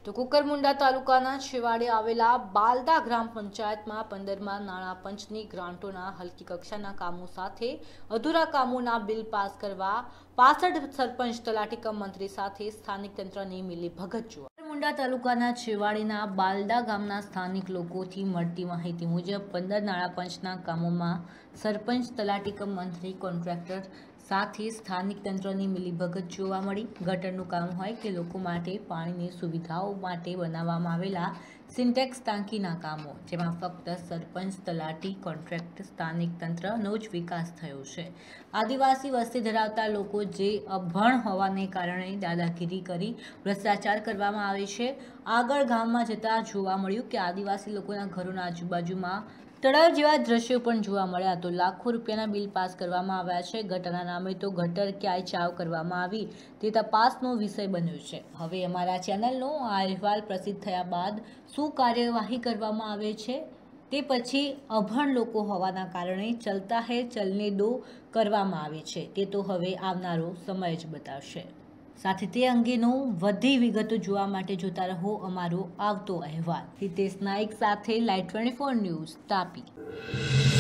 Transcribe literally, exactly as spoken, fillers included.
તો કુકરમુંડા તાલુકાના છેવાડે આવેલા બાલદા ગ્રામ પંચાયતમાં પંદરમાં નાણાં પંચની ગ્રાન્ટોના હલકી કક્ષાના કામો સાથે અધૂરા કામોના બિલ પાસ કરવા પાસઠ સરપંચ તલાટી કમ મંત્રી સાથે સ્થાનિક તંત્રની મિલીભગત જોવા. કુકરમુંડા તાલુકાના છેવાડેના બાલદા ગામના સ્થાનિક લોકોથી મળતી માહિતી મુજબ પંદર નાણાં પંચના કામોમાં સરપંચ તલાટી કમ મંત્રી કોન્ટ્રાક્ટર સાથે સ્થાનિક તંત્રની મિલીભગત જોવા મળી. ગટરનું કામ હોય કે લોકો માટે પાણીની સુવિધાઓ માટે બનાવવામાં આવેલા સિન્ટેક્સ ટાંકીના કામો, જેમાં ફક્ત સરપંચ તલાટી કોન્ટ્રાક્ટ સ્થાનિક તંત્રનો જ વિકાસ થયો છે. આદિવાસી વસ્તી ધરાવતા લોકો જે અભણ હોવાને કારણે દાદાગીરી કરી ભ્રષ્ટાચાર કરવામાં આવે છે. આગળ ગામમાં જતા જોવા મળ્યું કે આદિવાસી લોકોના ઘરોના આજુબાજુમાં તળાવ જેવા દ્રશ્યો પણ જોવા મળ્યા. તો લાખો રૂપિયાના બિલ પાસ કરવામાં આવ્યા છે. ગટરના નામે તો ગટર ક્યાંય ચાવ કરવામાં આવી તે તપાસનો વિષય બન્યો છે. હવે અમારા ચેનલનો આ અહેવાલ પ્રસિદ્ધ થયા બાદ શું કાર્યવાહી કરવામાં આવે છે તે પછી અભણ લોકો હોવાના કારણે ચલતા હે ચલને દો કરવામાં આવે છે તે તો હવે આવનારો સમય જ બતાવશે. સાથે તે અંગેનું વધી વિગતો જોવા માટે જોતા રહો અમારો આવતો અહેવાલ. હિતેશ નાઈક સાથે live twenty four news, Tapi.